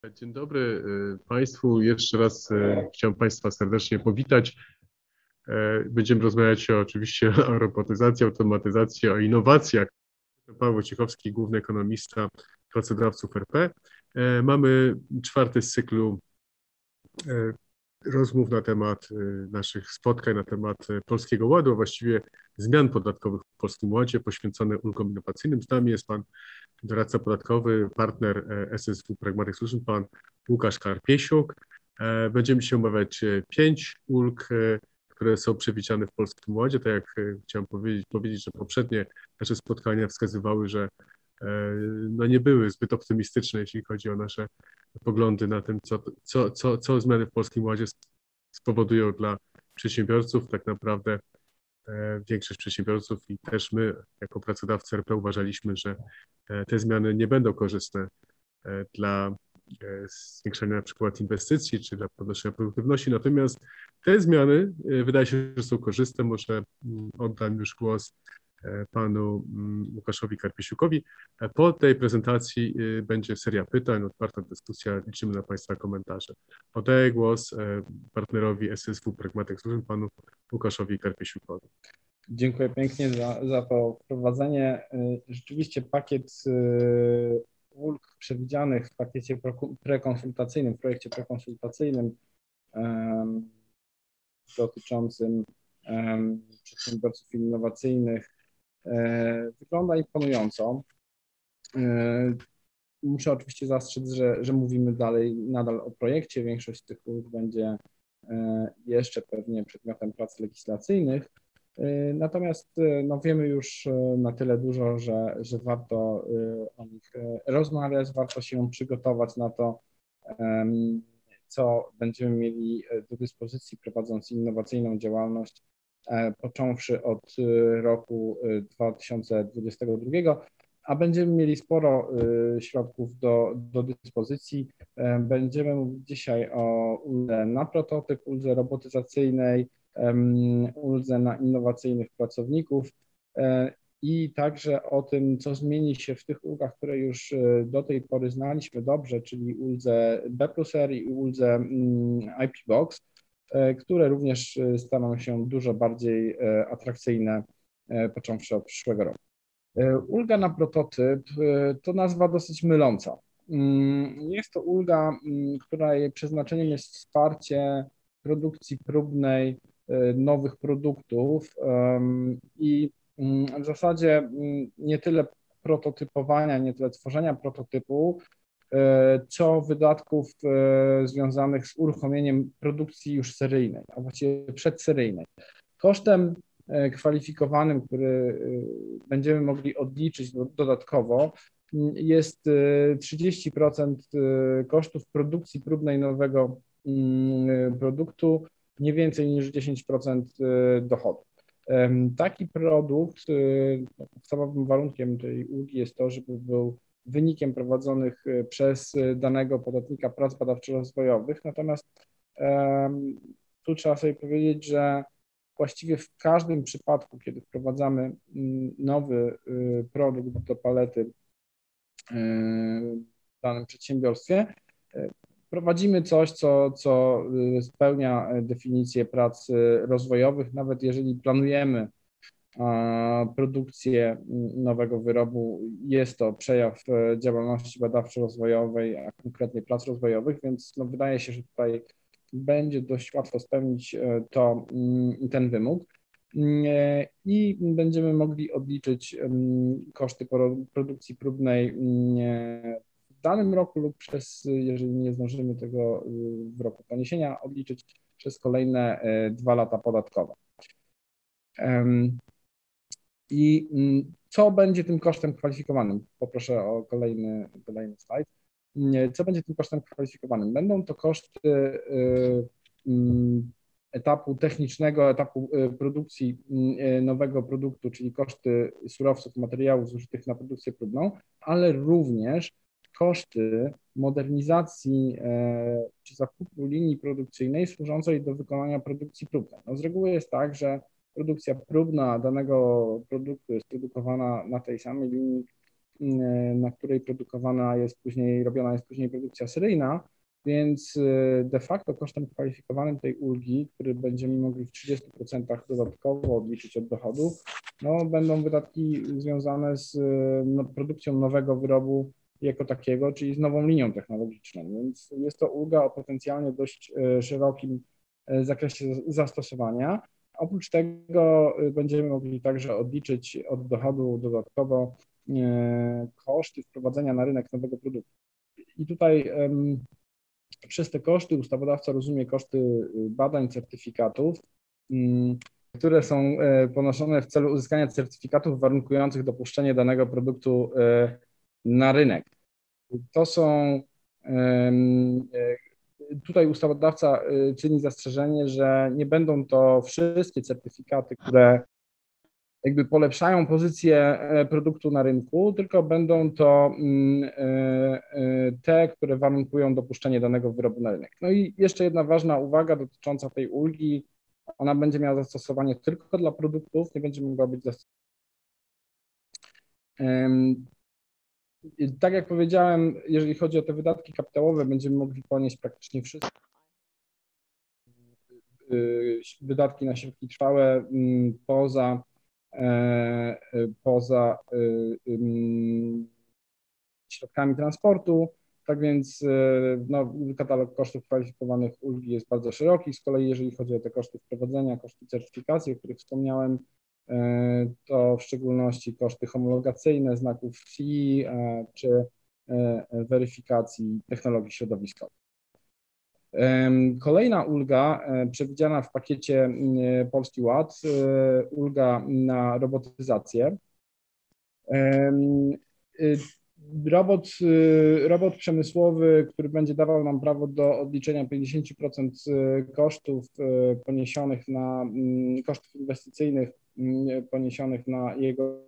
Dzień dobry Państwu. Jeszcze raz chciałem Państwa serdecznie powitać. Będziemy rozmawiać oczywiście o robotyzacji, automatyzacji, o innowacjach. Paweł Wojciechowski, główny ekonomista pracodawców RP. Mamy czwarty z cyklu rozmów na temat naszych spotkań, na temat Polskiego Ładu, a właściwie zmian podatkowych w Polskim Ładzie poświęcone ulgom innowacyjnym. Z nami jest Pan doradca podatkowy, partner SSW Pragmatic Solutions, Pan Łukasz Karpiesiuk. Będziemy dzisiaj omawiać 5 ulg, które są przewidziane w Polskim Ładzie. Tak jak chciałem powiedzieć, że poprzednie nasze spotkania wskazywały, że no nie były zbyt optymistyczne, jeśli chodzi o nasze poglądy na tym, co zmiany w Polskim Ładzie spowodują dla przedsiębiorców. Tak naprawdę większość przedsiębiorców i też my jako pracodawcy RP uważaliśmy, że te zmiany nie będą korzystne dla zwiększenia na przykład inwestycji czy dla podnoszenia produktywności. Natomiast te zmiany wydaje się, że są korzystne. Może oddam już głos panu Łukaszowi Karpiesiukowi. Po tej prezentacji będzie seria pytań, otwarta dyskusja, liczymy na Państwa komentarze. Oddaję głos partnerowi SSW Pragmatic Solutions, panu Łukaszowi Karpiesiukowi. Dziękuję pięknie za to wprowadzenie. Rzeczywiście pakiet ulg przewidzianych w pakiecie prekonsultacyjnym, w projekcie prekonsultacyjnym dotyczącym przedsiębiorców innowacyjnych wygląda imponująco. Muszę oczywiście zastrzec, że mówimy nadal o projekcie. Większość z tych ulg będzie jeszcze pewnie przedmiotem prac legislacyjnych. Natomiast no, wiemy już na tyle dużo, że warto o nich rozmawiać, warto się przygotować na to, co będziemy mieli do dyspozycji prowadząc innowacyjną działalność, począwszy od roku 2022, a będziemy mieli sporo środków do dyspozycji. Będziemy mówić dzisiaj o uldze na prototyp, uldze robotyzacyjnej, uldze na innowacyjnych pracowników i także o tym, co zmieni się w tych ulgach, które już do tej pory znaliśmy dobrze, czyli uldze B plus R i uldze IP Box, które również staną się dużo bardziej atrakcyjne, począwszy od przyszłego roku. Ulga na prototyp to nazwa dosyć myląca. Jest to ulga, której przeznaczeniem jest wsparcie produkcji próbnej nowych produktów i w zasadzie nie tyle prototypowania, nie tyle tworzenia prototypu, co wydatków związanych z uruchomieniem produkcji już seryjnej, a właściwie przedseryjnej. Kosztem kwalifikowanym, który będziemy mogli odliczyć dodatkowo, jest 30% kosztów produkcji próbnej nowego produktu, nie więcej niż 10% dochodu. Taki produkt, podstawowym warunkiem tej ulgi jest to, żeby był wynikiem prowadzonych przez danego podatnika prac badawczo-rozwojowych, natomiast tu trzeba sobie powiedzieć, że właściwie w każdym przypadku, kiedy wprowadzamy nowy produkt do palety w danym przedsiębiorstwie, prowadzimy coś, co spełnia definicję prac rozwojowych, nawet jeżeli planujemy produkcję nowego wyrobu, jest to przejaw działalności badawczo-rozwojowej, a konkretnie prac rozwojowych, więc no, wydaje się, że tutaj będzie dość łatwo spełnić ten wymóg i będziemy mogli odliczyć koszty produkcji próbnej w danym roku lub jeżeli nie zdążymy tego w roku poniesienia, odliczyć przez kolejne 2 lata podatkowe. I co będzie tym kosztem kwalifikowanym? Poproszę o kolejny slajd. Co będzie tym kosztem kwalifikowanym? Będą to koszty etapu technicznego, etapu produkcji nowego produktu, czyli koszty surowców, materiałów zużytych na produkcję próbną, ale również koszty modernizacji czy zakupu linii produkcyjnej służącej do wykonania produkcji próbnej. No z reguły jest tak, że produkcja próbna danego produktu jest produkowana na tej samej linii na której robiona jest później produkcja seryjna, więc de facto kosztem kwalifikowanym tej ulgi, który będziemy mogli w 30% dodatkowo odliczyć od dochodu, no, będą wydatki związane z produkcją nowego wyrobu jako takiego, czyli z nową linią technologiczną, więc jest to ulga o potencjalnie dość szerokim zakresie zastosowania. Oprócz tego będziemy mogli także odliczyć od dochodu dodatkowo koszty wprowadzenia na rynek nowego produktu. I tutaj przez te koszty ustawodawca rozumie koszty badań, certyfikatów, które są ponoszone w celu uzyskania certyfikatów warunkujących dopuszczenie danego produktu na rynek. To są, tutaj ustawodawca czyni zastrzeżenie, że nie będą to wszystkie certyfikaty, które jakby polepszają pozycję produktu na rynku, tylko będą to te, które warunkują dopuszczenie danego wyrobu na rynek. No i jeszcze jedna ważna uwaga dotycząca tej ulgi. Ona będzie miała zastosowanie tylko dla produktów, nie będzie mogła być zastosowana. Tak jak powiedziałem, jeżeli chodzi o te wydatki kapitałowe, będziemy mogli ponieść praktycznie wszystkie wydatki na środki trwałe poza środkami transportu. Tak więc no, katalog kosztów kwalifikowanych ulgi jest bardzo szeroki. Z kolei jeżeli chodzi o te koszty wprowadzenia, koszty certyfikacji, o których wspomniałem, to w szczególności koszty homologacyjne znaków CE czy weryfikacji technologii środowiskowych. Kolejna ulga przewidziana w pakiecie Polski Ład, ulga na robotyzację. Robot przemysłowy, który będzie dawał nam prawo do odliczenia 50% kosztów poniesionych kosztów inwestycyjnych poniesionych na jego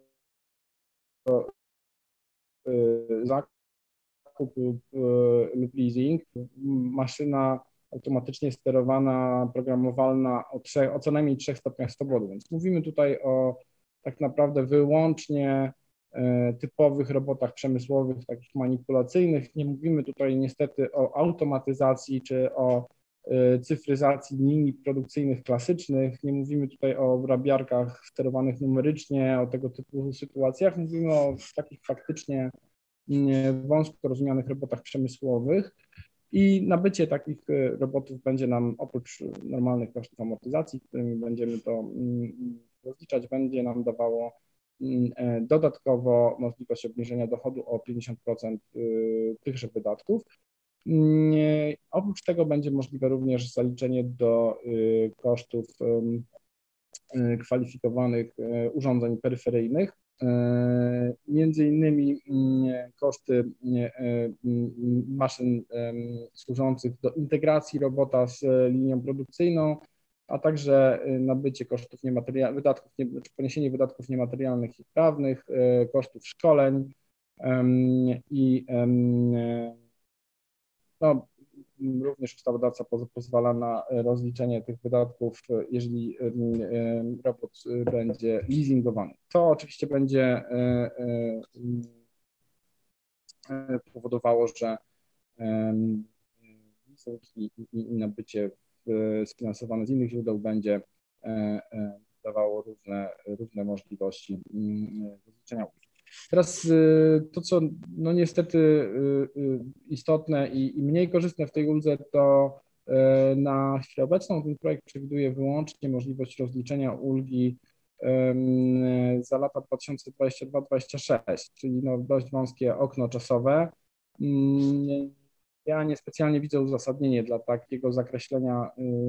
zakup lub leasing. Maszyna automatycznie sterowana, programowalna o co najmniej 3 stopniach swobody. Więc mówimy tutaj o tak naprawdę wyłącznie typowych robotach przemysłowych, takich manipulacyjnych. Nie mówimy tutaj niestety o automatyzacji czy o cyfryzacji linii produkcyjnych klasycznych. Nie mówimy tutaj o obrabiarkach sterowanych numerycznie, o tego typu sytuacjach. Mówimy o takich faktycznie wąsko rozumianych robotach przemysłowych. I nabycie takich robotów będzie nam oprócz normalnych kosztów amortyzacji, którymi będziemy to rozliczać, będzie nam dawało dodatkowo możliwość obniżenia dochodu o 50% tychże wydatków. Oprócz tego będzie możliwe również zaliczenie do kosztów kwalifikowanych urządzeń peryferyjnych, między innymi koszty maszyn służących do integracji robota z linią produkcyjną, a także nabycie kosztów poniesienie wydatków niematerialnych i prawnych, kosztów szkoleń i no, również ustawodawca pozwala na rozliczenie tych wydatków, jeżeli robot będzie leasingowany. To oczywiście będzie powodowało, że leasing i nabycie sfinansowane z innych źródeł będzie dawało różne możliwości rozliczenia. Teraz to, co no niestety istotne i mniej korzystne w tej uldze, to na chwilę obecną ten projekt przewiduje wyłącznie możliwość rozliczenia ulgi za lata 2022-2026, czyli no dość wąskie okno czasowe. Ja niespecjalnie widzę uzasadnienie dla takiego zakreślenia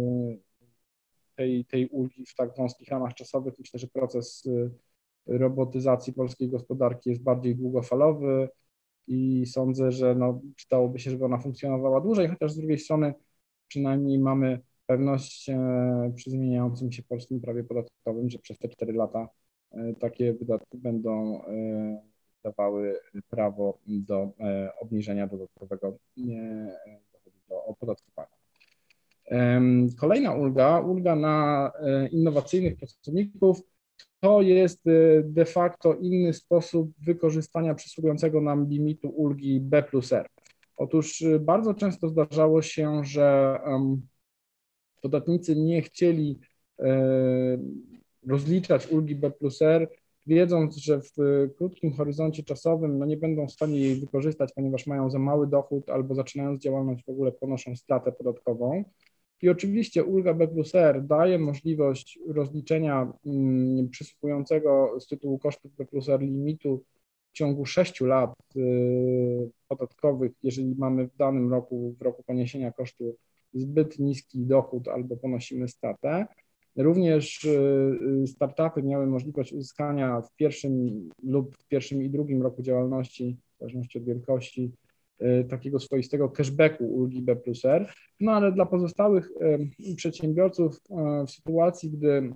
tej ulgi w tak wąskich ramach czasowych. Myślę, że proces robotyzacji polskiej gospodarki jest bardziej długofalowy i sądzę, że no, przydałoby się, żeby ona funkcjonowała dłużej, chociaż z drugiej strony przynajmniej mamy pewność przy zmieniającym się polskim prawie podatkowym, że przez te 4 lata takie wydatki będą dawały prawo do obniżenia dodatkowego dochodu do opodatkowania. Kolejna ulga na innowacyjnych pracowników, to jest de facto inny sposób wykorzystania przysługującego nam limitu ulgi B plus R. Otóż bardzo często zdarzało się, że podatnicy nie chcieli rozliczać ulgi B plus R, wiedząc, że w krótkim horyzoncie czasowym no nie będą w stanie jej wykorzystać, ponieważ mają za mały dochód albo zaczynając działalność w ogóle ponoszą stratę podatkową. I oczywiście ulga B plus R daje możliwość rozliczenia przysługującego z tytułu kosztów B plus R limitu w ciągu 6 lat podatkowych, jeżeli mamy w danym roku, w roku poniesienia kosztu, zbyt niski dochód albo ponosimy stratę. Również startupy miały możliwość uzyskania w pierwszym i drugim roku działalności, w zależności od wielkości, takiego swoistego cashbacku ulgi B plus R, no ale dla pozostałych przedsiębiorców w sytuacji, gdy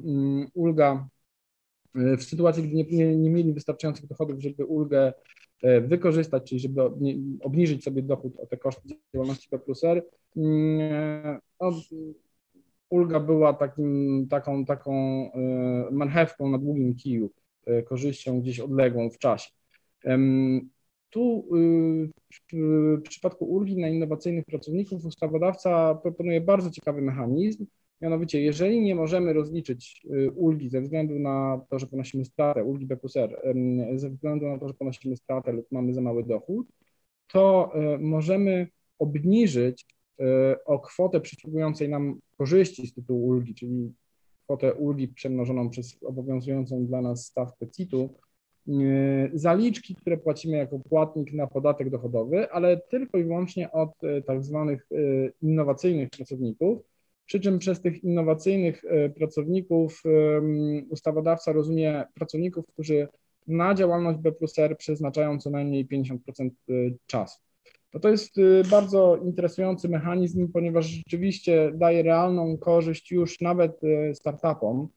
nie mieli wystarczających dochodów, żeby ulgę wykorzystać, czyli żeby obniżyć sobie dochód o te koszty działalności B plus R, no, ulga była taką marchewką na długim kiju, korzyścią gdzieś odległą w czasie. Tu w przypadku ulgi na innowacyjnych pracowników ustawodawca proponuje bardzo ciekawy mechanizm, mianowicie jeżeli nie możemy rozliczyć ulgi ze względu na to, że ponosimy stratę, ulgi B plus R, ze względu na to, że ponosimy stratę lub mamy za mały dochód, to możemy obniżyć o kwotę przysługującej nam korzyści z tytułu ulgi, czyli kwotę ulgi przemnożoną przez obowiązującą dla nas stawkę CIT-u, zaliczki, które płacimy jako płatnik na podatek dochodowy, ale tylko i wyłącznie od tak zwanych innowacyjnych pracowników, przy czym przez tych innowacyjnych pracowników ustawodawca rozumie pracowników, którzy na działalność B plus R przeznaczają co najmniej 50% czasu. No to jest bardzo interesujący mechanizm, ponieważ rzeczywiście daje realną korzyść już nawet startupom,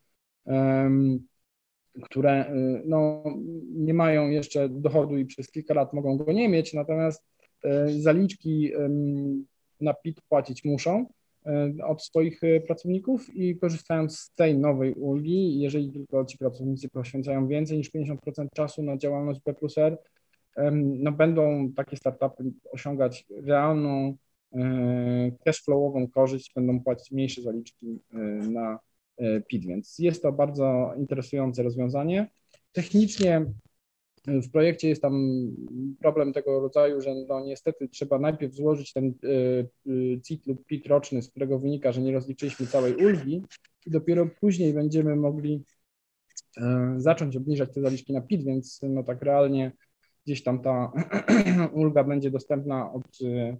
które no, nie mają jeszcze dochodu i przez kilka lat mogą go nie mieć, natomiast zaliczki na PIT płacić muszą od swoich pracowników i korzystając z tej nowej ulgi, jeżeli tylko ci pracownicy poświęcają więcej niż 50% czasu na działalność B plus R, no będą takie startupy osiągać realną cashflowową korzyść, będą płacić mniejsze zaliczki na PIT, więc jest to bardzo interesujące rozwiązanie. Technicznie w projekcie jest tam problem tego rodzaju, że no niestety trzeba najpierw złożyć ten CIT lub PIT roczny, z którego wynika, że nie rozliczyliśmy całej ulgi i dopiero później będziemy mogli zacząć obniżać te zaliczki na PIT, więc no tak realnie gdzieś tam ta ulga będzie dostępna od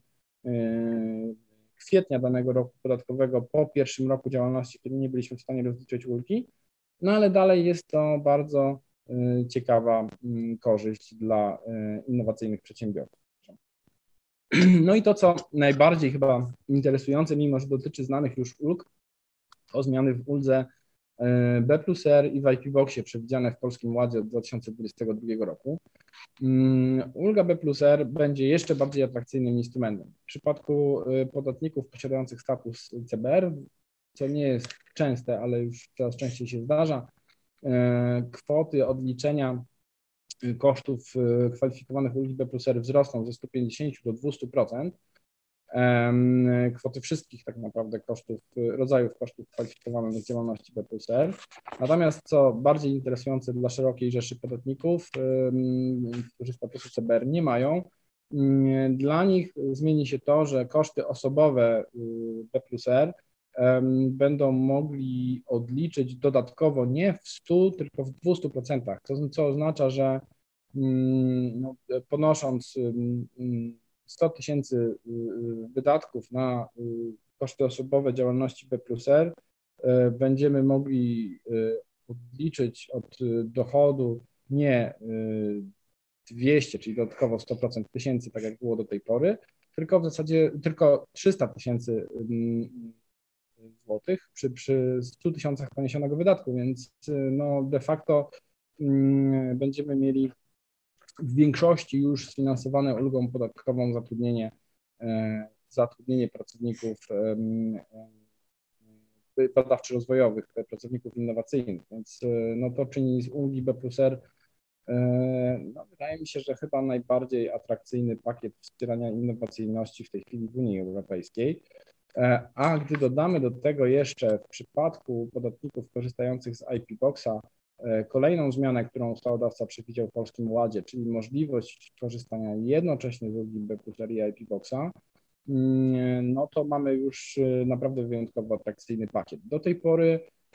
kwietnia danego roku podatkowego po pierwszym roku działalności, kiedy nie byliśmy w stanie rozliczyć ulgi, no ale dalej jest to bardzo ciekawa korzyść dla innowacyjnych przedsiębiorców. No i to, co najbardziej chyba interesujące, mimo że dotyczy znanych już ulg, to zmiany w uldze B plus R i w IP Boxie przewidziane w Polskim Ładzie od 2022 roku. Ulga B plus R będzie jeszcze bardziej atrakcyjnym instrumentem. W przypadku podatników posiadających status CBR, co nie jest częste, ale już coraz częściej się zdarza, kwoty odliczenia kosztów kwalifikowanych ulgi B plus R wzrosną ze 150 do 200%. Kwoty wszystkich tak naprawdę rodzajów kosztów kwalifikowanych z działalności B plus R. Natomiast co bardziej interesujące dla szerokiej rzeszy podatników, którzy statusu CBR nie mają, dla nich zmieni się to, że koszty osobowe B plus R będą mogli odliczyć dodatkowo nie w 100, tylko w 200%, co oznacza, że no, ponosząc 100 tysięcy wydatków na koszty osobowe działalności B plus R, będziemy mogli odliczyć od dochodu nie 200, czyli dodatkowo 100% tysięcy, tak jak było do tej pory, tylko w zasadzie tylko 300 tysięcy złotych przy 100 tysiącach poniesionego wydatku, więc no de facto będziemy mieli w większości już sfinansowane ulgą podatkową zatrudnienie pracowników badawczo-rozwojowych pracowników innowacyjnych, więc no, to czyni z ulgi B+R no, wydaje mi się, że chyba najbardziej atrakcyjny pakiet wspierania innowacyjności w tej chwili w Unii Europejskiej. A gdy dodamy do tego jeszcze w przypadku podatników korzystających z IP Boxa kolejną zmianę, którą ustawodawca przewidział w Polskim Ładzie, czyli możliwość korzystania jednocześnie z ulgi B+R i IP Boxa, no to mamy już naprawdę wyjątkowo atrakcyjny pakiet. Do tej pory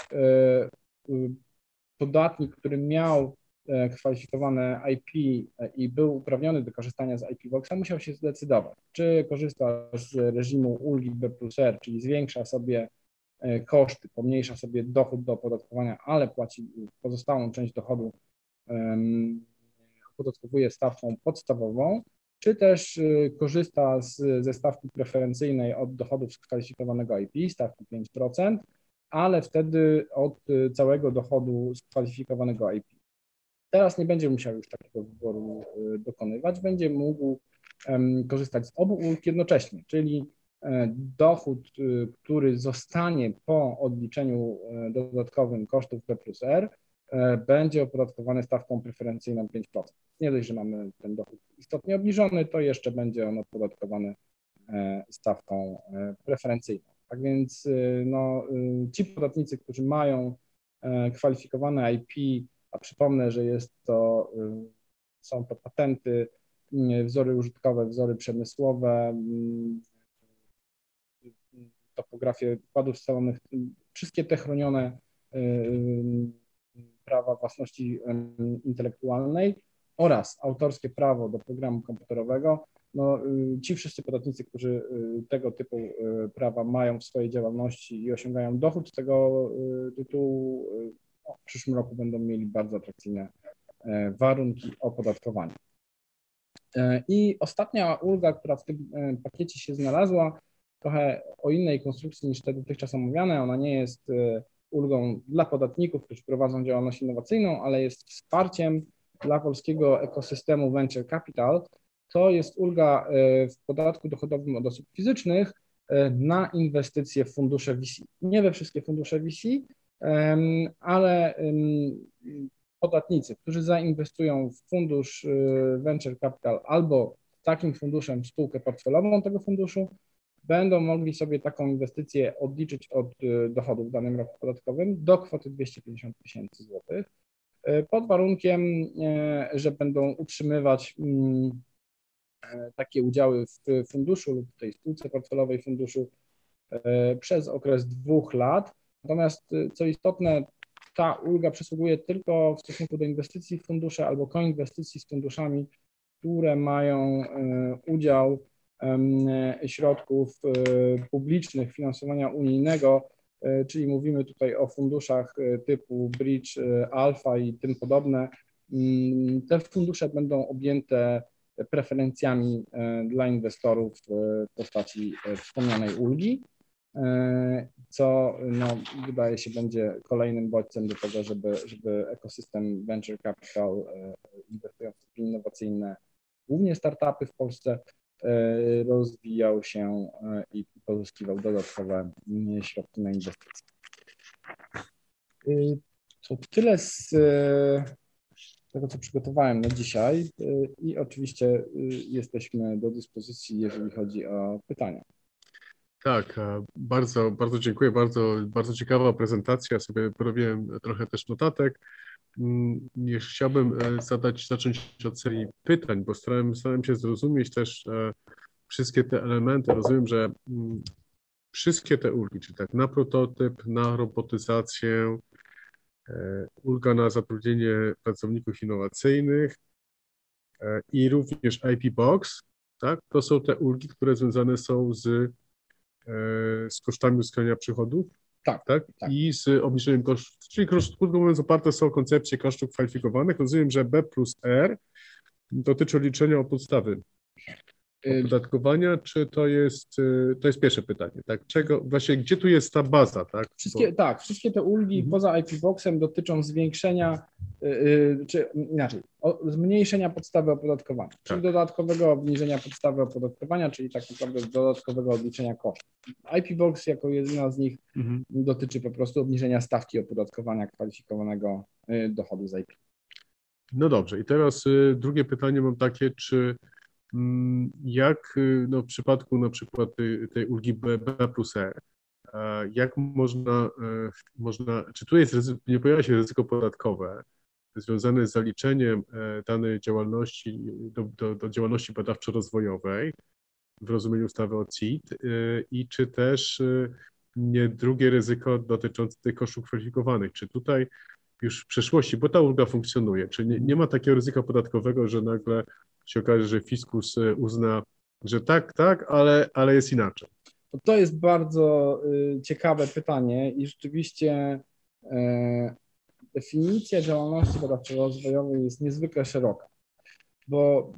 podatnik, który miał kwalifikowane IP i był uprawniony do korzystania z IP Boxa, musiał się zdecydować, czy korzysta z reżimu ulgi B+R, czyli zwiększa sobie koszty, pomniejsza sobie dochód do opodatkowania, ale płaci pozostałą część dochodu, opodatkowuje stawką podstawową, czy też korzysta ze stawki preferencyjnej od dochodów z kwalifikowanego IP, stawki 5%, ale wtedy od całego dochodu z kwalifikowanego IP. Teraz nie będzie musiał już takiego wyboru dokonywać, będzie mógł korzystać z obu ulg jednocześnie, czyli dochód, który zostanie po odliczeniu dodatkowym kosztów B+R, będzie opodatkowany stawką preferencyjną 5%. Nie dość, że mamy ten dochód istotnie obniżony, to jeszcze będzie on opodatkowany stawką preferencyjną. Tak więc no, ci podatnicy, którzy mają kwalifikowane IP, a przypomnę, że są to patenty, wzory użytkowe, wzory przemysłowe, topografie układów scalonych, wszystkie te chronione prawa własności intelektualnej oraz autorskie prawo do programu komputerowego, no, ci wszyscy podatnicy, którzy tego typu prawa mają w swojej działalności i osiągają dochód z tego tytułu, w przyszłym roku będą mieli bardzo atrakcyjne warunki opodatkowania. I ostatnia ulga, która w tym pakiecie się znalazła, trochę o innej konstrukcji niż te dotychczas omawiane. Ona nie jest ulgą dla podatników, którzy prowadzą działalność innowacyjną, ale jest wsparciem dla polskiego ekosystemu Venture Capital. To jest ulga w podatku dochodowym od osób fizycznych na inwestycje w fundusze VC. Nie we wszystkie fundusze VC, ale podatnicy, którzy zainwestują w fundusz Venture Capital albo takim funduszem w spółkę portfelową tego funduszu, będą mogli sobie taką inwestycję odliczyć od dochodów w danym roku podatkowym do kwoty 250 000 złotych, pod warunkiem, że będą utrzymywać takie udziały w funduszu lub tej spółce portfelowej funduszu przez okres 2 lat. Natomiast co istotne, ta ulga przysługuje tylko w stosunku do inwestycji w fundusze albo koinwestycji z funduszami, które mają udział środków publicznych finansowania unijnego, czyli mówimy tutaj o funduszach typu Bridge, Alpha i tym podobne. Te fundusze będą objęte preferencjami dla inwestorów w postaci wspomnianej ulgi, co no, wydaje się będzie kolejnym bodźcem do tego, żeby ekosystem Venture Capital inwestujący w innowacyjne, głównie startupy w Polsce, rozwijał się i pozyskiwał dodatkowe środki na inwestycje. To tyle z tego, co przygotowałem na dzisiaj i oczywiście jesteśmy do dyspozycji, jeżeli chodzi o pytania. Tak, bardzo, bardzo dziękuję, bardzo ciekawa prezentacja. Ja sobie porobiłem trochę też notatek. Chciałbym zacząć od serii pytań, bo starałem się zrozumieć też wszystkie te elementy. Rozumiem, że wszystkie te ulgi, czyli tak na prototyp, na robotyzację, ulga na zatrudnienie pracowników innowacyjnych i również IP Box, tak? To są te ulgi, które związane są z kosztami uzyskania przychodów, tak? I z obniżeniem kosztów, czyli krótko mówiąc oparte są koncepcje kosztów kwalifikowanych. Rozumiem, że B+R dotyczy liczenia od podstawy. opodatkowania, czy to jest pierwsze pytanie, tak? Właśnie gdzie tu jest ta baza, tak? Wszystkie te ulgi poza IP Boxem dotyczą zwiększenia, czy inaczej, zmniejszenia podstawy opodatkowania, czyli dodatkowego obniżenia podstawy opodatkowania, czyli tak naprawdę dodatkowego odliczenia kosztów. IP Box jako jedyna z nich dotyczy po prostu obniżenia stawki opodatkowania kwalifikowanego dochodu z IP. No dobrze, i teraz drugie pytanie mam takie, czy jak w przypadku na przykład tej ulgi B plus E, jak czy tu nie pojawia się ryzyko podatkowe związane z zaliczeniem danej działalności do działalności badawczo-rozwojowej w rozumieniu ustawy o CIT i czy też nie drugie ryzyko dotyczące tych kosztów kwalifikowanych, czy tutaj już w przeszłości, bo ta ulga funkcjonuje, czy nie ma takiego ryzyka podatkowego, że nagle się okaże, że fiskus uzna, że tak, ale jest inaczej. To jest bardzo ciekawe pytanie i rzeczywiście definicja działalności badawczo-rozwojowej jest niezwykle szeroka, bo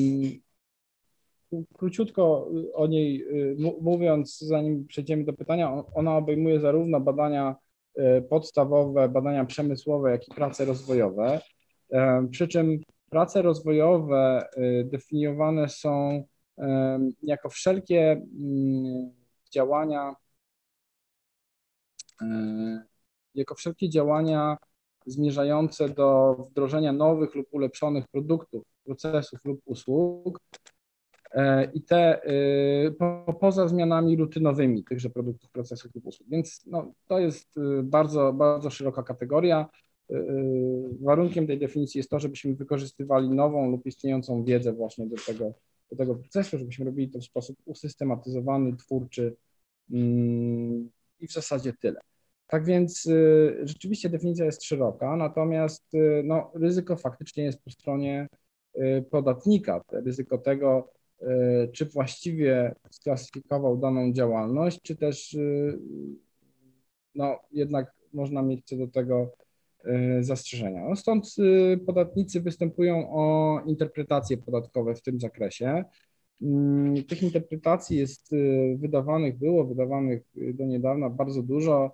króciutko o niej mówiąc, zanim przejdziemy do pytania, ona obejmuje zarówno badania podstawowe, badania przemysłowe, jak i prace rozwojowe, przy czym prace rozwojowe definiowane są jako wszelkie działania zmierzające do wdrożenia nowych lub ulepszonych produktów, procesów lub usług i te poza zmianami rutynowymi tychże produktów, procesów lub usług. Więc to jest bardzo, bardzo szeroka kategoria. Warunkiem tej definicji jest to, żebyśmy wykorzystywali nową lub istniejącą wiedzę właśnie do tego procesu, żebyśmy robili to w sposób usystematyzowany, twórczy i w zasadzie tyle. Tak więc rzeczywiście definicja jest szeroka, natomiast ryzyko faktycznie jest po stronie podatnika. Ryzyko tego, czy właściwie sklasyfikował daną działalność, czy też jednak można mieć co do tego zastrzeżenia. Stąd podatnicy występują o interpretacje podatkowe w tym zakresie. Tych interpretacji było wydawanych do niedawna bardzo dużo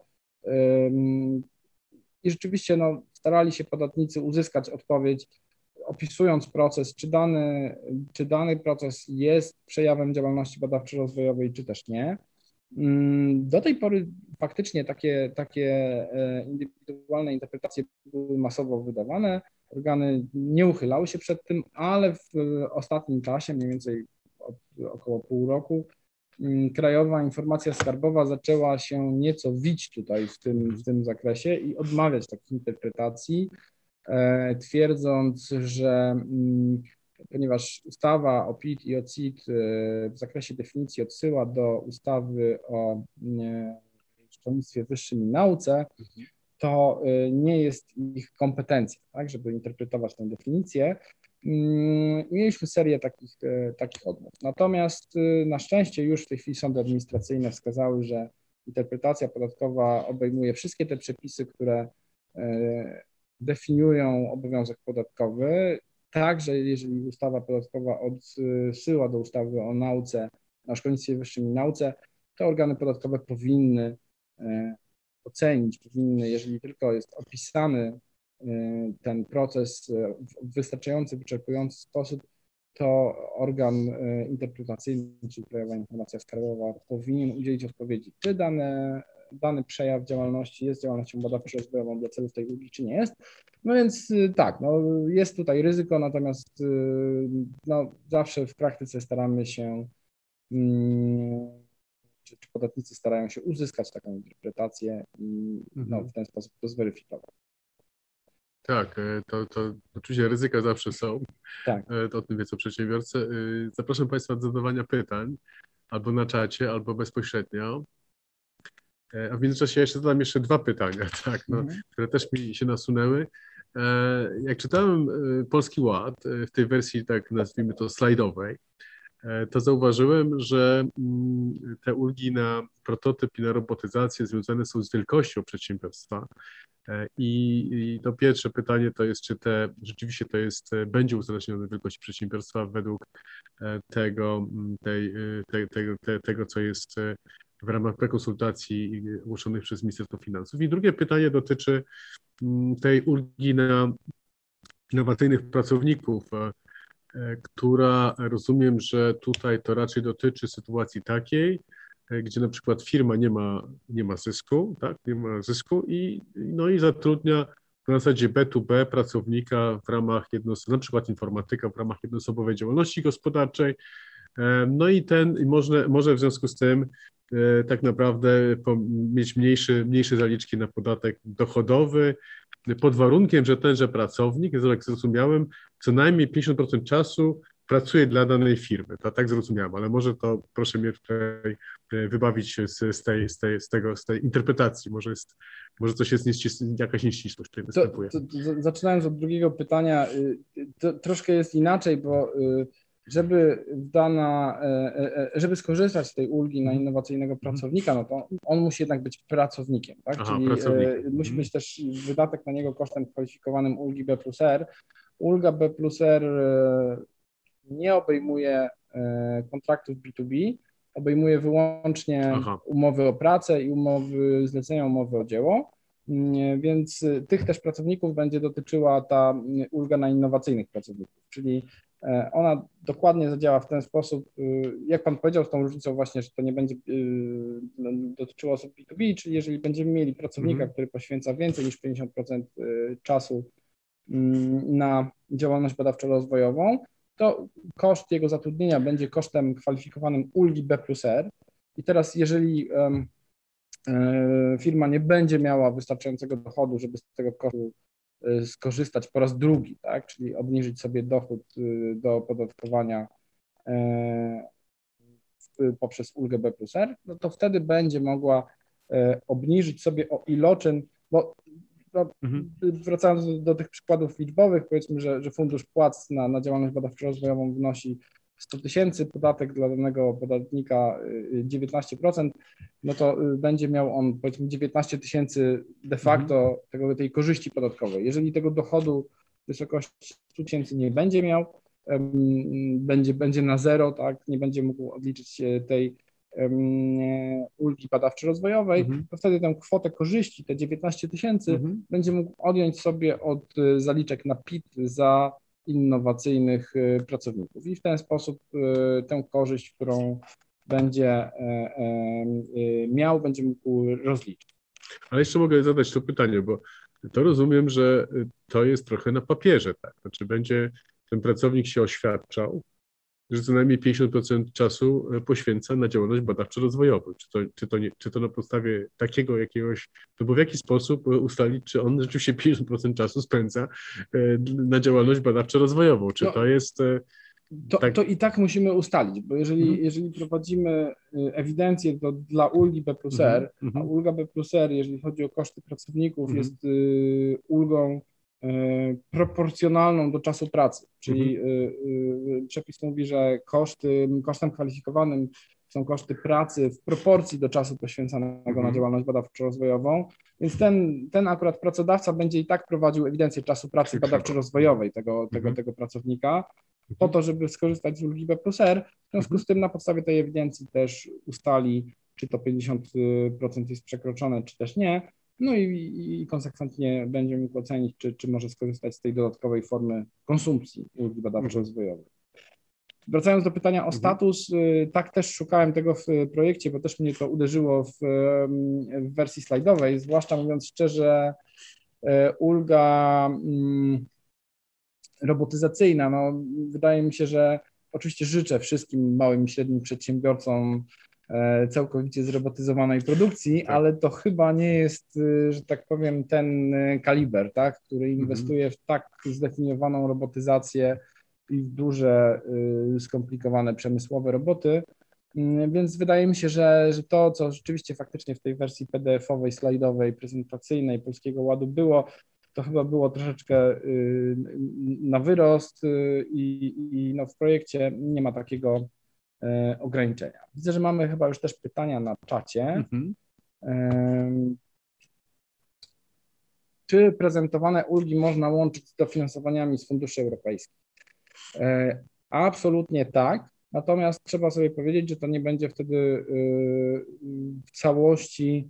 i rzeczywiście starali się podatnicy uzyskać odpowiedź, opisując proces, czy dany proces jest przejawem działalności badawczo-rozwojowej, czy też nie. Do tej pory faktycznie takie indywidualne interpretacje były masowo wydawane, organy nie uchylały się przed tym, ale w ostatnim czasie, mniej więcej około pół roku, Krajowa Informacja Skarbowa zaczęła się nieco wić tutaj w tym zakresie i odmawiać takich interpretacji, twierdząc, że ponieważ ustawa o PIT i o CIT w zakresie definicji odsyła do ustawy o szkolnictwie wyższym i nauce, to nie jest ich kompetencja, tak, żeby interpretować tę definicję. Mieliśmy serię takich odmów. Natomiast na szczęście już w tej chwili sądy administracyjne wskazały, że interpretacja podatkowa obejmuje wszystkie te przepisy, które definiują obowiązek podatkowy, także jeżeli ustawa podatkowa odsyła do ustawy o nauce, o szkolnictwie wyższym i nauce, to organy podatkowe powinny ocenić, jeżeli tylko jest opisany ten proces w wystarczający, wyczerpujący sposób, to organ interpretacyjny, czyli Krajowa Informacja Skarbowa, powinien udzielić odpowiedzi, czy dany przejaw działalności jest działalnością badawczo-rozwojową dla celów tej ulgi, czy nie jest. No więc tak, jest tutaj ryzyko, natomiast zawsze w praktyce staramy się, czy podatnicy starają się uzyskać taką interpretację i w ten sposób to zweryfikować. Tak, to oczywiście ryzyka zawsze są. Tak. To o tym wiedzą przedsiębiorcy. Zapraszam Państwa do zadawania pytań albo na czacie, albo bezpośrednio. A w międzyczasie jeszcze zadam dwa pytania, tak, które też mi się nasunęły. Jak czytałem Polski Ład w tej wersji, tak nazwijmy to, slajdowej, to zauważyłem, że te ulgi na prototyp i na robotyzację związane są z wielkością przedsiębiorstwa. I to pierwsze pytanie to jest, czy rzeczywiście to będzie uzależnione od wielkości przedsiębiorstwa według tego, co jest w ramach prekonsultacji ogłoszonych przez Ministerstwo Finansów. I drugie pytanie dotyczy tej ulgi na innowacyjnych pracowników, która rozumiem, że tutaj to raczej dotyczy sytuacji takiej, gdzie na przykład firma nie ma zysku, tak, nie ma zysku i zatrudnia na zasadzie B2B pracownika w ramach na przykład informatyka w ramach jednoosobowej działalności gospodarczej. No i może w związku z tym tak naprawdę mieć mniejsze zaliczki na podatek dochodowy, pod warunkiem, że tenże pracownik, jak zrozumiałem, co najmniej 50% czasu pracuje dla danej firmy. To tak zrozumiałem, ale może to proszę mnie tutaj wybawić z tej interpretacji. Może coś jest jakaś nieścisłość tutaj występuje. Zaczynając od drugiego pytania, to troszkę jest inaczej, bo żeby skorzystać z tej ulgi na innowacyjnego pracownika, no to on musi jednak być pracownikiem, tak? Aha, czyli musi być też wydatek na niego kosztem kwalifikowanym ulgi B plus R. Ulga B plus R nie obejmuje kontraktów B2B, obejmuje wyłącznie umowy o pracę i umowy zlecenia, umowy o dzieło, więc tych też pracowników będzie dotyczyła ta ulga na innowacyjnych pracowników, czyli ona dokładnie zadziała w ten sposób, jak Pan powiedział, z tą różnicą właśnie, że to nie będzie dotyczyło osób B2B, czyli jeżeli będziemy mieli pracownika, który poświęca więcej niż 50% czasu na działalność badawczo-rozwojową, to koszt jego zatrudnienia będzie kosztem kwalifikowanym ulgi B plus R. I teraz jeżeli firma nie będzie miała wystarczającego dochodu, żeby z tego kosztu skorzystać po raz drugi, tak, czyli obniżyć sobie dochód do opodatkowania poprzez ulgę B plus R, no to wtedy będzie mogła obniżyć sobie o iloczyn, bo wracając do tych przykładów liczbowych, powiedzmy, że fundusz płac na działalność badawczo-rozwojową wynosi 100 000, podatek dla danego podatnika 19%, no to będzie miał on powiedzmy 19 000 de facto tej korzyści podatkowej. Jeżeli tego dochodu w wysokości 100 000 nie będzie miał, będzie na zero, tak, nie będzie mógł odliczyć tej ulgi badawczo-rozwojowej, to wtedy tę kwotę korzyści, te 19 000, będzie mógł odjąć sobie od zaliczek na PIT za innowacyjnych pracowników i w ten sposób tę korzyść, którą będzie miał, będzie mógł rozliczyć. Ale jeszcze mogę zadać to pytanie, bo to rozumiem, że to jest trochę na papierze, tak? Znaczy będzie ten pracownik się oświadczał, że co najmniej 50% czasu poświęca na działalność badawczo-rozwojową. Czy to na podstawie takiego jakiegoś, no bo w jaki sposób ustalić, czy on rzeczywiście 50% czasu spędza na działalność badawczo-rozwojową? Czy to jest... To i tak musimy ustalić, bo jeżeli prowadzimy ewidencję dla ulgi B plus R, a ulga B plus R, jeżeli chodzi o koszty pracowników, jest ulgą proporcjonalną do czasu pracy, czyli przepis mówi, że kosztem kwalifikowanym są koszty pracy w proporcji do czasu poświęcanego na działalność badawczo-rozwojową, więc ten akurat pracodawca będzie i tak prowadził ewidencję czasu pracy badawczo-rozwojowej tego pracownika, po to, żeby skorzystać z ulgi B plus R. W związku z tym na podstawie tej ewidencji też ustali, czy to 50% jest przekroczone, czy też nie. No i konsekwentnie będzie mógł ocenić, czy może skorzystać z tej dodatkowej formy konsumpcji ulgi badawczo-rozwojowej. Wracając do pytania o status, tak też szukałem tego w projekcie, bo też mnie to uderzyło w wersji slajdowej, zwłaszcza mówiąc szczerze, ulga robotyzacyjna, no wydaje mi się, że oczywiście życzę wszystkim małym i średnim przedsiębiorcom całkowicie zrobotyzowanej produkcji, tak, ale to chyba nie jest, że tak powiem, ten kaliber, tak, który inwestuje w tak zdefiniowaną robotyzację i w duże, skomplikowane przemysłowe roboty, więc wydaje mi się, że to, co rzeczywiście faktycznie w tej wersji PDF-owej, slajdowej, prezentacyjnej Polskiego Ładu było, to chyba było troszeczkę na wyrost i no w projekcie nie ma takiego ograniczenia. Widzę, że mamy chyba już też pytania na czacie. czy prezentowane ulgi można łączyć z dofinansowaniami z funduszy europejskich? Absolutnie tak, natomiast trzeba sobie powiedzieć, że to nie będzie wtedy w całości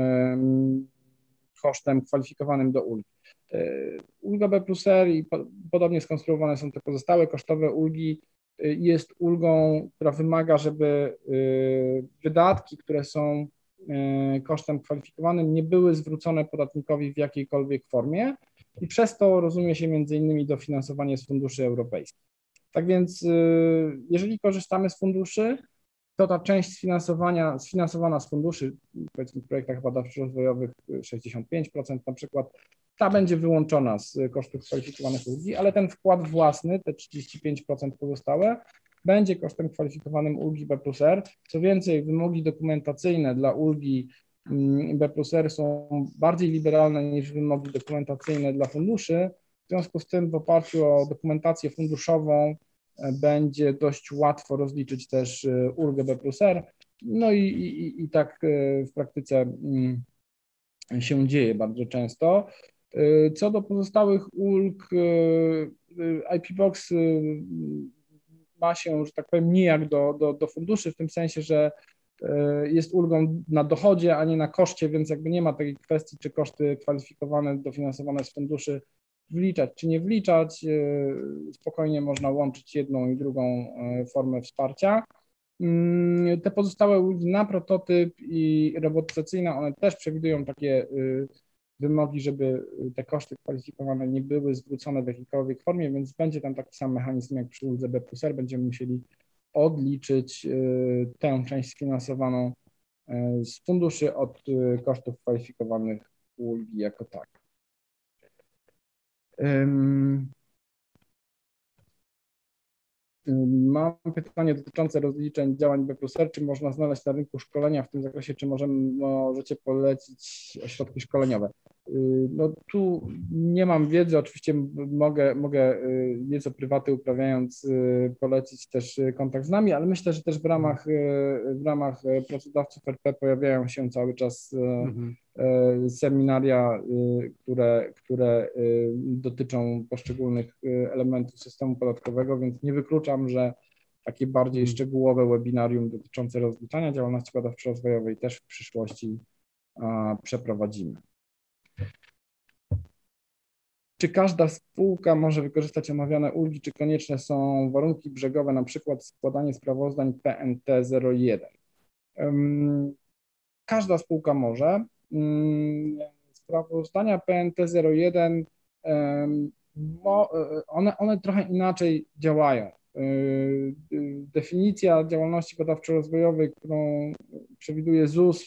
kosztem kwalifikowanym do ulgi. Ulga B plus R i podobnie skonstruowane są te pozostałe kosztowe ulgi, jest ulgą, która wymaga, żeby wydatki, które są kosztem kwalifikowanym, nie były zwrócone podatnikowi w jakiejkolwiek formie i przez to rozumie się między innymi dofinansowanie z funduszy europejskich. Tak więc jeżeli korzystamy z funduszy, to ta część sfinansowana z funduszy, powiedzmy w projektach badawczo-rozwojowych 65% na przykład, ta będzie wyłączona z kosztów kwalifikowanych ulgi, ale ten wkład własny, te 35% pozostałe, będzie kosztem kwalifikowanym ulgi B plus R. Co więcej, wymogi dokumentacyjne dla ulgi B plus R są bardziej liberalne niż wymogi dokumentacyjne dla funduszy. W związku z tym w oparciu o dokumentację funduszową będzie dość łatwo rozliczyć też ulgę B plus R. No i tak w praktyce się dzieje bardzo często. Co do pozostałych ulg, IP Box ma się, że tak powiem, nijak do funduszy, w tym sensie, że jest ulgą na dochodzie, a nie na koszcie, więc jakby nie ma takiej kwestii, czy koszty kwalifikowane, dofinansowane z funduszy wliczać, czy nie wliczać. Spokojnie można łączyć jedną i drugą formę wsparcia. Te pozostałe ulgi na prototyp i robotyzacyjne, one też przewidują takie wymogi, żeby te koszty kwalifikowane nie były zwrócone w jakiejkolwiek formie, więc będzie tam taki sam mechanizm jak przy uldze B plus R. Będziemy musieli odliczyć tę część sfinansowaną z funduszy od kosztów kwalifikowanych ulgi jako tak. Mam pytanie dotyczące rozliczeń działań B plus R. Czy można znaleźć na rynku szkolenia w tym zakresie, czy możecie polecić ośrodki szkoleniowe? No tu nie mam wiedzy, oczywiście mogę nieco prywaty uprawiając polecić też kontakt z nami, ale myślę, że też w ramach pracodawców RP pojawiają się cały czas seminaria, które dotyczą poszczególnych elementów systemu podatkowego, więc nie wykluczam, że takie bardziej szczegółowe webinarium dotyczące rozliczania działalności badawczo-rozwojowej też w przyszłości przeprowadzimy. Czy każda spółka może wykorzystać omawiane ulgi, czy konieczne są warunki brzegowe, na przykład składanie sprawozdań PNT 01? Każda spółka może. Sprawozdania PNT 01, one trochę inaczej działają. Definicja działalności badawczo-rozwojowej, którą przewiduje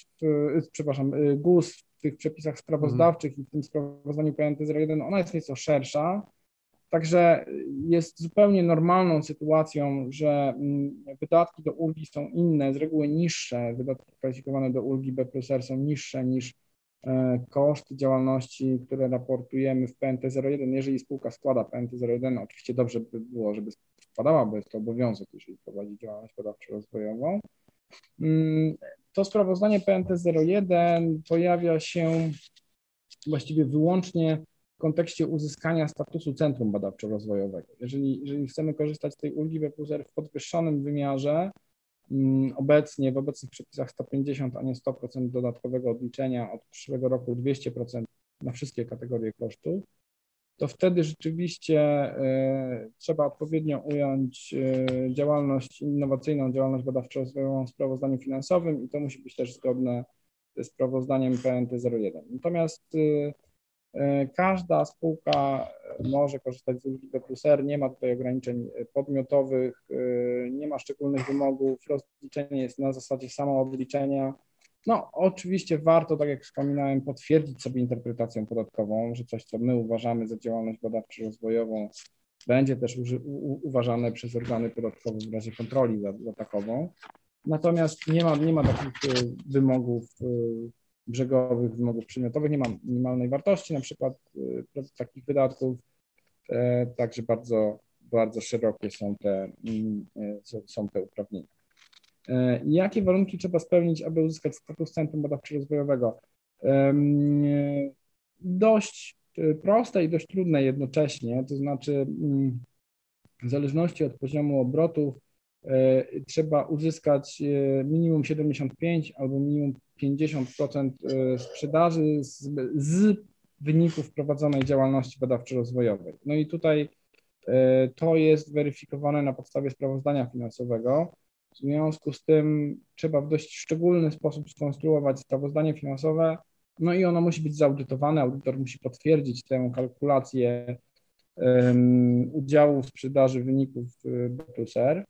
GUS w tych przepisach sprawozdawczych i w tym sprawozdaniu PNT 01, ona jest nieco szersza. Także jest zupełnie normalną sytuacją, że wydatki do ulgi są inne, z reguły niższe, wydatki kwalifikowane do ulgi B plus R są niższe niż koszty działalności, które raportujemy w PNT 01. Jeżeli spółka składa PNT 01, oczywiście dobrze by było, żeby składała, bo jest to obowiązek, jeżeli prowadzi działalność badawczo-rozwojową. To sprawozdanie PNT 01 pojawia się właściwie wyłącznie w kontekście uzyskania statusu centrum badawczo-rozwojowego. Jeżeli chcemy korzystać z tej ulgi B plus R w podwyższonym wymiarze, obecnie w obecnych przepisach 150, a nie 100% dodatkowego odliczenia, od przyszłego roku 200% na wszystkie kategorie kosztów, to wtedy rzeczywiście trzeba odpowiednio ująć działalność innowacyjną, działalność badawczo-rozwojową w sprawozdaniu finansowym i to musi być też zgodne ze sprawozdaniem PNT 01. Natomiast każda spółka może korzystać z ulgi B plus R, nie ma tutaj ograniczeń podmiotowych, nie ma szczególnych wymogów, rozliczenie jest na zasadzie samoodliczenia. No oczywiście warto, tak jak wspominałem, potwierdzić sobie interpretacją podatkową, że coś, co my uważamy za działalność badawczo-rozwojową, będzie też uważane przez organy podatkowe w razie kontroli za takową. Natomiast nie ma takich wymogów brzegowych, wymogów przedmiotowych, nie ma minimalnej wartości na przykład takich wydatków, także bardzo szerokie są te uprawnienia. Jakie warunki trzeba spełnić, aby uzyskać status centrum badawczo-rozwojowego? dość proste i dość trudne jednocześnie, to znaczy w zależności od poziomu obrotów trzeba uzyskać minimum 75 albo minimum 50% sprzedaży z wyników prowadzonej działalności badawczo-rozwojowej. No i tutaj to jest weryfikowane na podstawie sprawozdania finansowego. W związku z tym trzeba w dość szczególny sposób skonstruować sprawozdanie finansowe, no i ono musi być zaudytowane, audytor musi potwierdzić tę kalkulację udziału sprzedaży wyników B plus R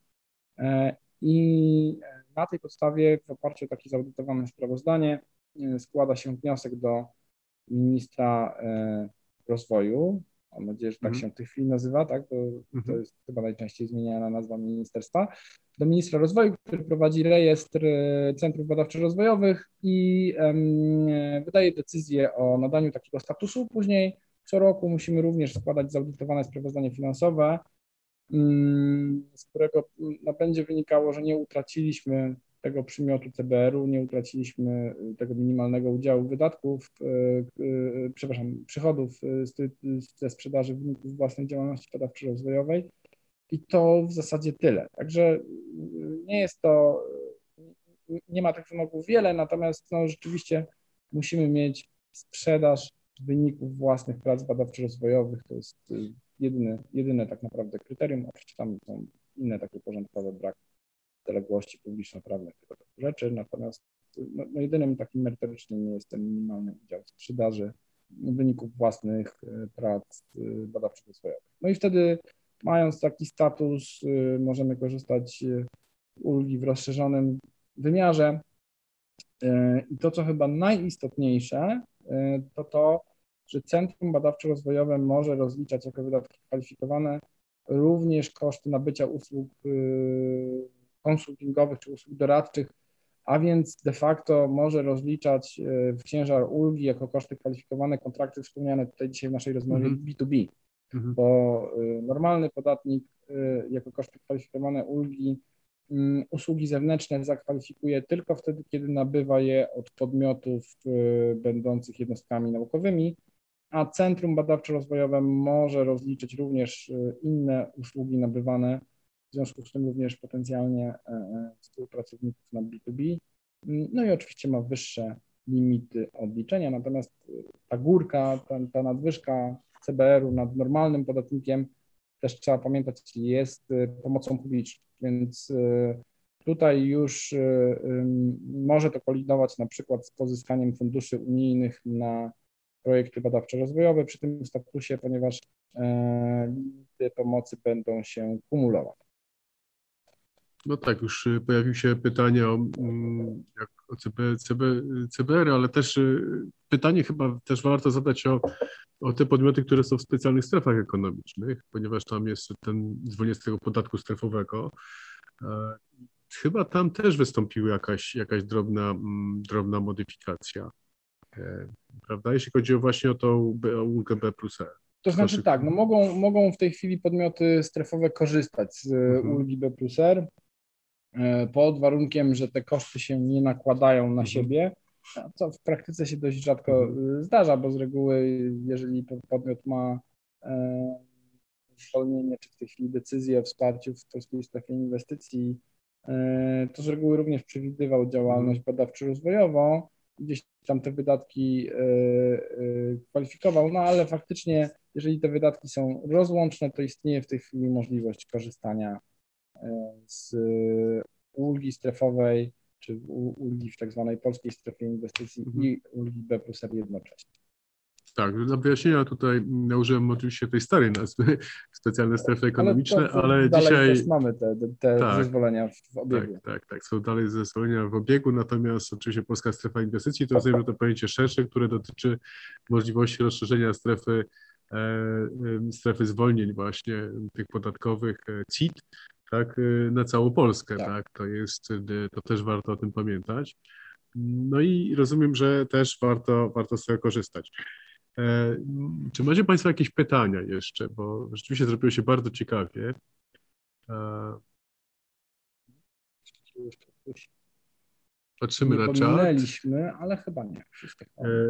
i na tej podstawie w oparciu o takie zaudytowane sprawozdanie składa się wniosek do ministra rozwoju. Mam nadzieję, że tak się w tej chwili nazywa, tak? To jest chyba najczęściej zmieniana nazwa ministerstwa. Do ministra rozwoju, który prowadzi rejestr centrów badawczo-rozwojowych i wydaje decyzję o nadaniu takiego statusu. Później co roku musimy również składać zaudytowane sprawozdanie finansowe, z którego będzie wynikało, że nie utraciliśmy tego przymiotu CBR-u, nie utraciliśmy tego minimalnego udziału wydatków, przychodów ze sprzedaży wyników własnej działalności badawczo-rozwojowej i to w zasadzie tyle. Także nie jest to, nie ma tych wymogów wiele, natomiast no, rzeczywiście musimy mieć sprzedaż wyników własnych prac badawczo-rozwojowych, to jest jedyne tak naprawdę kryterium, oczywiście tam są inne takie porządkowe, brak zaległości publiczno-prawnych, tego typu rzeczy, natomiast no, jedynym takim merytorycznym jest ten minimalny udział w sprzedaży wyników własnych prac badawczo-rozwojowych. No i wtedy mając taki status możemy korzystać z ulgi w rozszerzonym wymiarze i to, co chyba najistotniejsze, to, że Centrum Badawczo-Rozwojowe może rozliczać jako wydatki kwalifikowane również koszty nabycia usług konsultingowych czy usług doradczych, a więc de facto może rozliczać w ciężar ulgi jako koszty kwalifikowane kontrakty wspomniane tutaj dzisiaj w naszej rozmowie B2B, bo normalny podatnik jako koszty kwalifikowane ulgi usługi zewnętrzne zakwalifikuje tylko wtedy, kiedy nabywa je od podmiotów będących jednostkami naukowymi, a Centrum Badawczo-Rozwojowe może rozliczyć również inne usługi nabywane, w związku z tym również potencjalnie współpracowników na B2B. No i oczywiście ma wyższe limity odliczenia, natomiast ta górka, ta nadwyżka CBR-u nad normalnym podatnikiem też trzeba pamiętać, jest pomocą publiczną, więc tutaj już może to kolidować na przykład z pozyskaniem funduszy unijnych na projekty badawczo-rozwojowe przy tym statusie, ponieważ limity pomocy będą się kumulować. No tak, już pojawiły się pytania o CBR, ale też pytanie chyba też warto zadać o te podmioty, które są w specjalnych strefach ekonomicznych, ponieważ tam jest ten zwolnienie z tego podatku strefowego. Chyba tam też wystąpiła jakaś drobna modyfikacja, prawda? Jeśli chodzi właśnie o tą ulgę B plus E. To znaczy tak, no mogą w tej chwili podmioty strefowe korzystać z ulgi B plus R pod warunkiem, że te koszty się nie nakładają na siebie, co w praktyce się dość rzadko zdarza, bo z reguły jeżeli podmiot ma zwolnienie, czy w tej chwili decyzję o wsparciu w Polskiej Strefie Inwestycji, to z reguły również przewidywał działalność badawczo-rozwojową, gdzieś tam te wydatki kwalifikował, no ale faktycznie, jeżeli te wydatki są rozłączne, to istnieje w tej chwili możliwość korzystania z ulgi strefowej, czy ulgi w tak zwanej Polskiej Strefie Inwestycji i ulgi B plus R jednocześnie. Tak, dla wyjaśnienia tutaj użyłem oczywiście tej starej nazwy, specjalne strefy ekonomiczne, ale dalej dzisiaj też mamy te tak, zezwolenia w obiegu. Tak, są dalej zezwolenia w obiegu, natomiast oczywiście Polska Strefa Inwestycji to rozumiem, że to pojęcie szersze, które dotyczy możliwości rozszerzenia strefy zwolnień właśnie tych podatkowych CIT, tak, na całą Polskę, tak, to też warto o tym pamiętać. No i rozumiem, że też warto z tego korzystać. Czy macie Państwo jakieś pytania jeszcze, bo rzeczywiście zrobiło się bardzo ciekawie. Patrzymy na czat. Pominęliśmy, ale chyba nie. Wszystko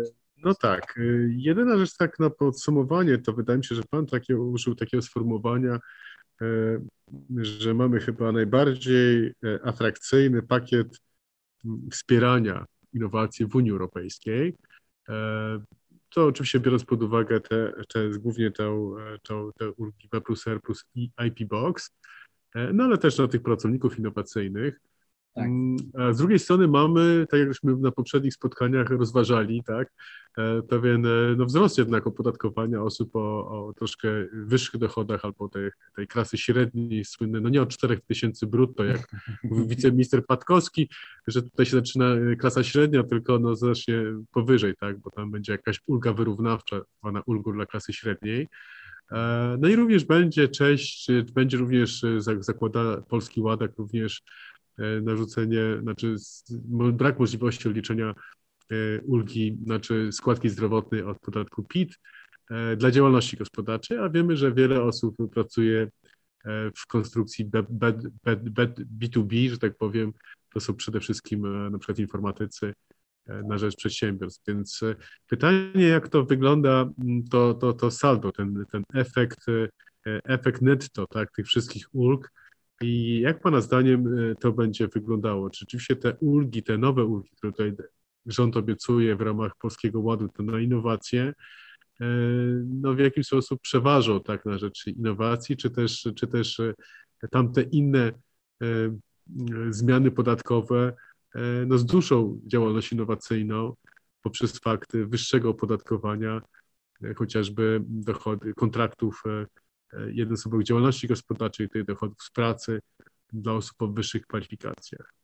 No tak, jedyna rzecz tak na podsumowanie, to wydaje mi się, że Pan użył takiego sformułowania, e, że mamy chyba najbardziej atrakcyjny pakiet wspierania innowacji w Unii Europejskiej. To oczywiście biorąc pod uwagę głównie te ulgi B plus R plus i IP Box, no ale też na tych pracowników innowacyjnych. Tak. A z drugiej strony mamy, tak jakśmy na poprzednich spotkaniach rozważali, tak, pewien no, wzrost jednak opodatkowania osób o troszkę wyższych dochodach albo tej klasy średniej, słynne, no nie od 4000 brutto, jak mówił wiceminister Patkowski, że tutaj się zaczyna klasa średnia, tylko no znacznie powyżej, tak, bo tam będzie jakaś ulga wyrównawcza, zwana ulgą dla klasy średniej. No i również będzie również, zakłada Polski Ład, jak również narzucenie, znaczy brak możliwości odliczenia ulgi, znaczy składki zdrowotnej od podatku PIT dla działalności gospodarczej, a wiemy, że wiele osób pracuje w konstrukcji B2B, że tak powiem, to są przede wszystkim na przykład informatycy na rzecz przedsiębiorstw. Więc pytanie, jak to wygląda, to saldo, ten efekt netto, tak, tych wszystkich ulg. I jak Pana zdaniem to będzie wyglądało? Czy rzeczywiście te ulgi, te nowe ulgi, które tutaj rząd obiecuje w ramach Polskiego Ładu, to na innowacje, no w jakiś sposób przeważą tak na rzecz innowacji, czy też tamte inne zmiany podatkowe no zduszą działalność innowacyjną poprzez fakty wyższego opodatkowania, chociażby dochody kontraktów jednoosobowych działalności gospodarczej, tych dochodów z pracy dla osób o wyższych kwalifikacjach.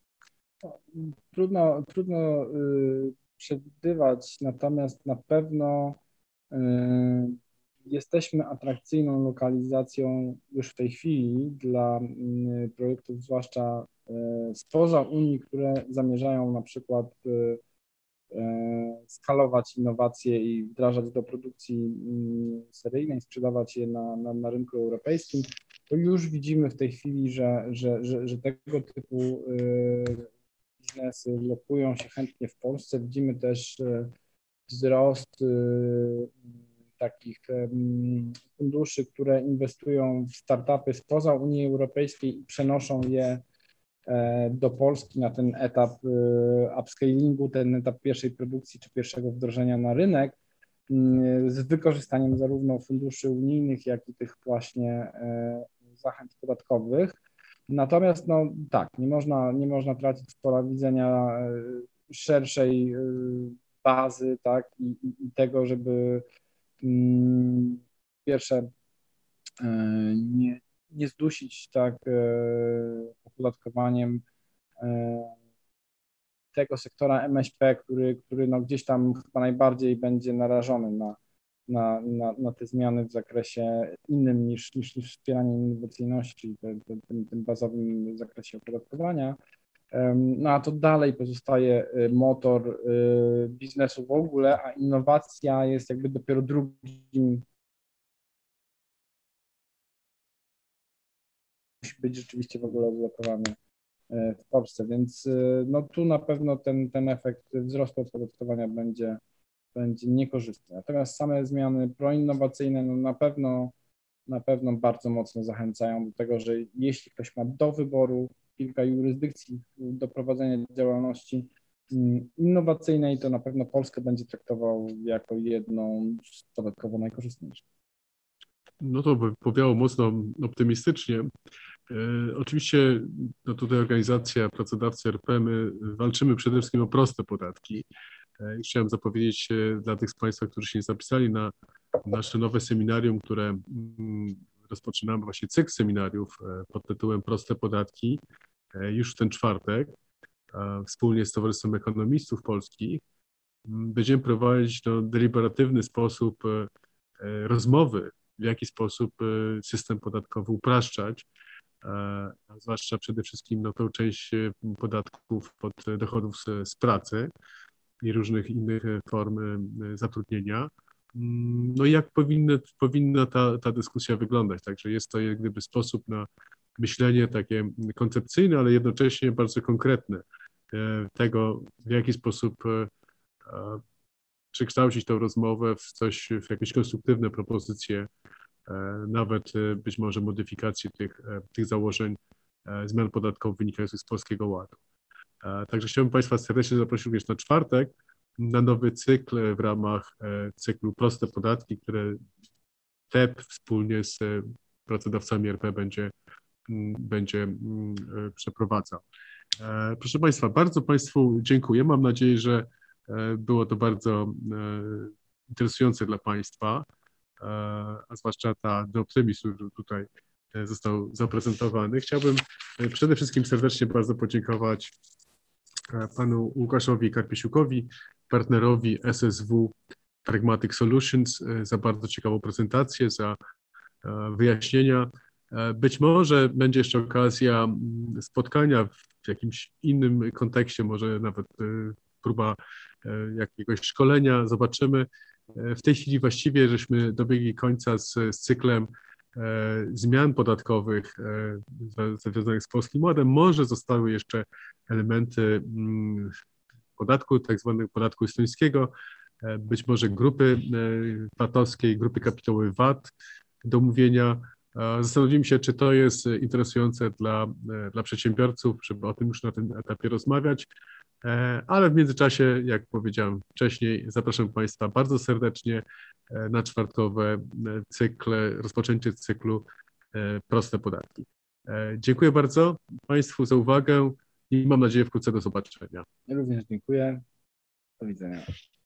Trudno przewidywać, natomiast na pewno jesteśmy atrakcyjną lokalizacją już w tej chwili dla projektów, zwłaszcza spoza Unii, które zamierzają na przykład skalować innowacje i wdrażać do produkcji seryjnej, sprzedawać je na rynku europejskim, to już widzimy w tej chwili, że tego typu biznesy lokują się chętnie w Polsce. Widzimy też wzrost takich funduszy, które inwestują w startupy spoza Unii Europejskiej i przenoszą je do Polski na ten etap upscalingu, ten etap pierwszej produkcji czy pierwszego wdrożenia na rynek z wykorzystaniem zarówno funduszy unijnych, jak i tych właśnie zachęt podatkowych. Natomiast no tak, nie można tracić z pola widzenia szerszej bazy, tak, i tego, żeby pierwsze nie zdusić tak opodatkowaniem tego sektora MŚP, który no gdzieś tam chyba najbardziej będzie narażony na te zmiany w zakresie innym niż wspieranie innowacyjności, czyli tym bazowym zakresie opodatkowania. No a to dalej pozostaje motor biznesu w ogóle, a innowacja jest jakby dopiero drugim. Musi być rzeczywiście w ogóle odblokowany w Polsce, więc no tu na pewno ten efekt wzrostu opodatkowania będzie niekorzystny. Natomiast same zmiany proinnowacyjne no na pewno bardzo mocno zachęcają do tego, że jeśli ktoś ma do wyboru kilka jurysdykcji do prowadzenia działalności innowacyjnej, to na pewno Polskę będzie traktował jako jedną z podatkowo najkorzystniejszych. No to brzmiało mocno optymistycznie. Oczywiście no tutaj organizacja pracodawcy RP, my walczymy przede wszystkim o proste podatki. Chciałem zapowiedzieć dla tych z Państwa, którzy się nie zapisali na nasze nowe seminarium, które rozpoczynamy, właśnie cykl seminariów pod tytułem Proste podatki już w ten czwartek wspólnie z Towarzystwem Ekonomistów Polskich. Będziemy prowadzić w deliberatywny sposób rozmowy, w jaki sposób system podatkowy upraszczać, a zwłaszcza przede wszystkim no, tą część podatków od dochodów z pracy i różnych innych form zatrudnienia. No i jak powinna ta dyskusja wyglądać. Także jest to jak gdyby sposób na myślenie takie koncepcyjne, ale jednocześnie bardzo konkretne tego, w jaki sposób przekształcić tą rozmowę w coś, w jakieś konstruktywne propozycje, nawet być może modyfikacje tych założeń zmian podatkowych wynikających z Polskiego Ładu. Także chciałbym Państwa serdecznie zaprosić również na czwartek na nowy cykl w ramach cyklu Proste Podatki, które TEP wspólnie z pracodawcami RP będzie przeprowadzał. Proszę Państwa, bardzo Państwu dziękuję. Mam nadzieję, że było to bardzo interesujące dla Państwa, a zwłaszcza ten optymizm, który tutaj został zaprezentowany. Chciałbym przede wszystkim serdecznie bardzo podziękować panu Łukaszowi Karpiesiukowi, partnerowi SSW Pragmatic Solutions za bardzo ciekawą prezentację, za wyjaśnienia. Być może będzie jeszcze okazja spotkania w jakimś innym kontekście, może nawet próba jakiegoś szkolenia, zobaczymy. W tej chwili właściwie żeśmy dobiegli końca z cyklem zmian podatkowych związanych z Polskim Ładem. Może zostały jeszcze elementy podatku, tak zwanego podatku estońskiego, być może grupy VAT-owskiej, grupy kapitałowej VAT do omówienia. Zastanowimy się, czy to jest interesujące dla przedsiębiorców, żeby o tym już na tym etapie rozmawiać, ale w międzyczasie, jak powiedziałem wcześniej, zapraszam Państwa bardzo serdecznie na czwartkowe rozpoczęcie cyklu Proste Podatki. Dziękuję bardzo Państwu za uwagę i mam nadzieję wkrótce do zobaczenia. Ja również dziękuję. Do widzenia.